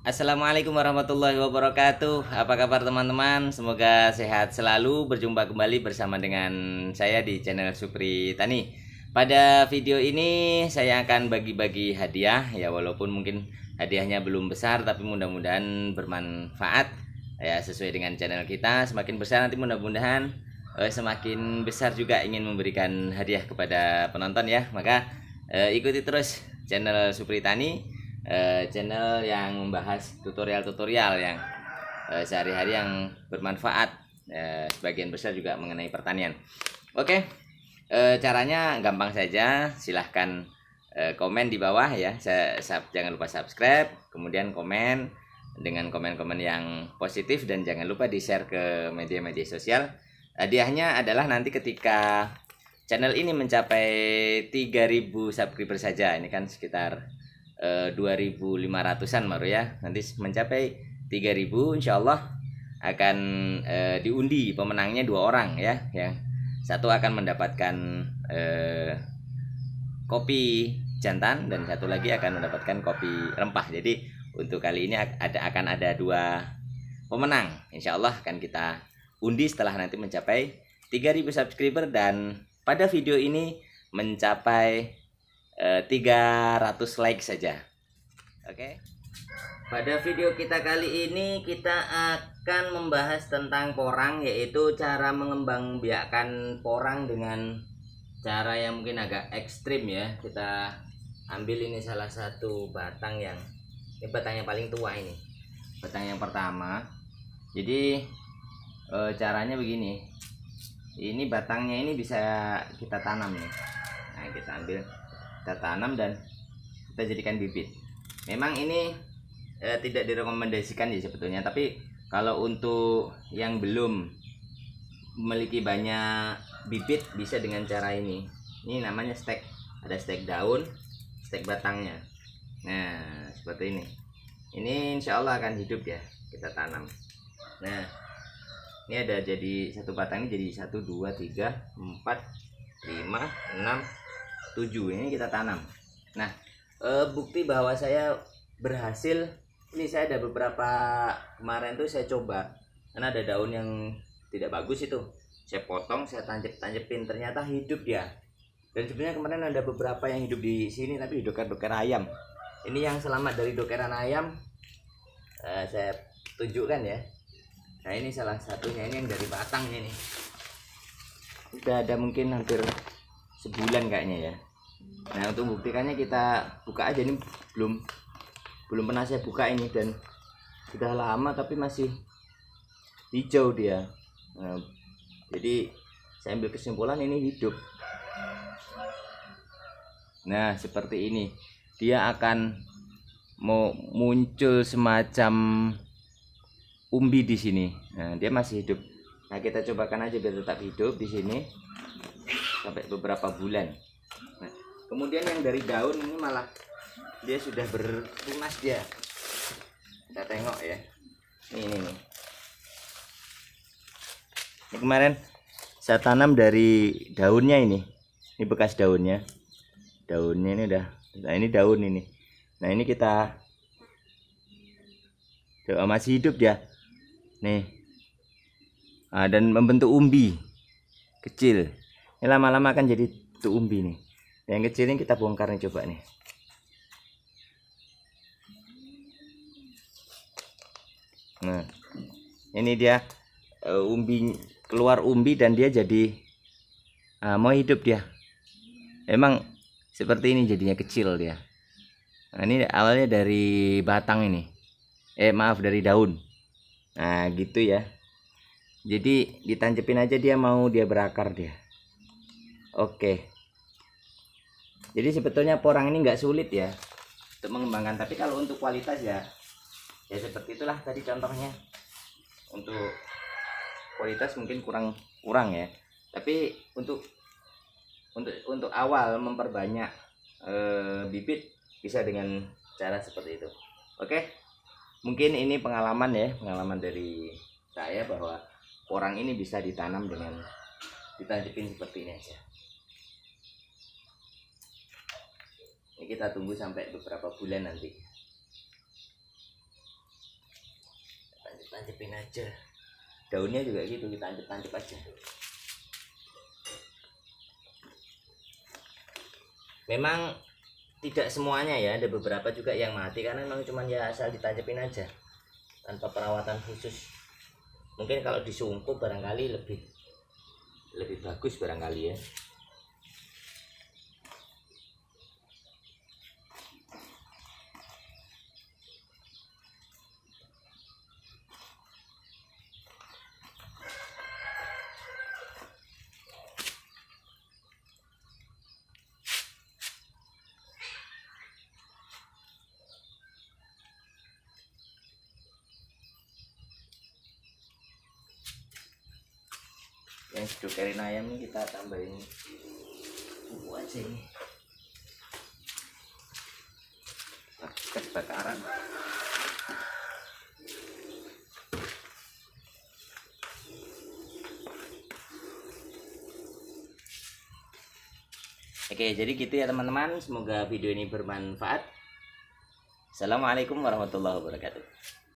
Assalamualaikum warahmatullahi wabarakatuh. Apa kabar teman-teman? Semoga sehat selalu. Berjumpa kembali bersama dengan saya di channel Supri Tani. Pada video ini saya akan bagi-bagi hadiah ya, walaupun mungkin hadiahnya belum besar tapi mudah-mudahan bermanfaat ya, sesuai dengan channel kita. Semakin besar nanti mudah-mudahan semakin besar juga ingin memberikan hadiah kepada penonton ya. Maka ikuti terus channel Supri Tani, channel yang membahas tutorial-tutorial yang sehari-hari yang bermanfaat, sebagian besar juga mengenai pertanian. Oke, caranya gampang saja, silahkan komen di bawah ya. Jangan lupa subscribe, kemudian komen dengan komen-komen yang positif, dan jangan lupa di share ke media-media sosial. Hadiahnya adalah nanti ketika channel ini mencapai 3.000 subscriber saja, ini kan sekitar 2.500-an baru ya. Nanti mencapai 3.000 insya Allah akan diundi pemenangnya 2 orang ya. Yang satu akan mendapatkan kopi jantan dan satu lagi akan mendapatkan kopi rempah. Jadi untuk kali ini akan ada 2 pemenang. Insya Allah akan kita undi setelah nanti mencapai 3.000 subscriber dan pada video ini mencapai 300 like saja. Oke. Pada video kita kali ini kita akan membahas tentang porang, yaitu cara mengembangbiakkan porang dengan cara yang mungkin agak ekstrim ya. Kita ambil ini salah satu batang yang batang yang paling tua, ini batang yang pertama. Jadi caranya begini. Ini batangnya ini bisa kita tanam nih. Nah, kita ambil, kita tanam dan kita jadikan bibit. Memang ini tidak direkomendasikan ya sebetulnya, tapi kalau untuk yang belum memiliki banyak bibit bisa dengan cara ini. Ini namanya stek, ada stek daun, stek batangnya. Nah seperti ini. Ini insya Allah akan hidup ya, kita tanam. Nah ini ada jadi satu batang ini jadi 1, 2, 3, 4, 5, 6, 7. Ini kita tanam. Nah bukti bahwa saya berhasil, ini saya ada beberapa kemarin tuh saya coba, karena ada daun yang tidak bagus itu saya potong, saya tanjepin, ternyata hidup dia. Dan sebenarnya kemarin ada beberapa yang hidup di sini tapi doker-doker ayam. Ini yang selamat dari dokeran ayam, saya tunjukkan ya. Nah ini salah satunya, ini yang dari batangnya nih. Udah ada mungkin hampir sebulan kayaknya ya. Nah untuk membuktikannya kita buka aja, ini belum pernah saya buka ini, dan sudah lama tapi masih hijau dia. Nah, jadi saya ambil kesimpulan ini hidup. Nah seperti ini, dia akan mau muncul semacam umbi di sini. Nah dia masih hidup. Nah kita cobakan aja biar tetap hidup di sini sampai beberapa bulan. Nah, kemudian yang dari daun ini malah dia sudah bertunas dia. Kita tengok ya. Ini. Ini kemarin saya tanam dari daunnya ini. Ini bekas daunnya. Daunnya ini udah. Nah ini daun ini. Nah ini kita coba, masih hidup dia. Nih. Nah, dan membentuk umbi kecil. Ini lama-lama akan jadi bentuk umbi nih. Yang kecil ini kita bongkar nih, coba nih. Nah, ini dia umbi, keluar umbi dan dia jadi mau hidup dia. Emang seperti ini jadinya, kecil dia. Nah, ini awalnya dari batang ini. Maaf, dari daun. Nah, gitu ya. Jadi ditancepin aja, dia mau dia berakar dia. Oke. Jadi sebetulnya porang ini nggak sulit ya untuk mengembangkan, tapi kalau untuk kualitas ya seperti itulah tadi contohnya. Untuk kualitas mungkin kurang ya, tapi untuk awal memperbanyak bibit bisa dengan cara seperti itu. Oke, mungkin ini pengalaman dari saya bahwa porang ini bisa ditanam dengan ditancepin seperti ini aja. Ini kita tunggu sampai beberapa bulan nanti. tancapin aja. Daunnya juga gitu, kita tancap-tancap aja. Memang tidak semuanya ya, ada beberapa juga yang mati karena memang cuman ya asal ditancapin aja tanpa perawatan khusus. Mungkin kalau disungkup barangkali lebih bagus barangkali ya. Yang sedokerin ayam ini kita tambahin bumbu aja ini. Kebakaran. Oke, jadi gitu ya teman-teman. Semoga video ini bermanfaat. Assalamualaikum warahmatullahi wabarakatuh.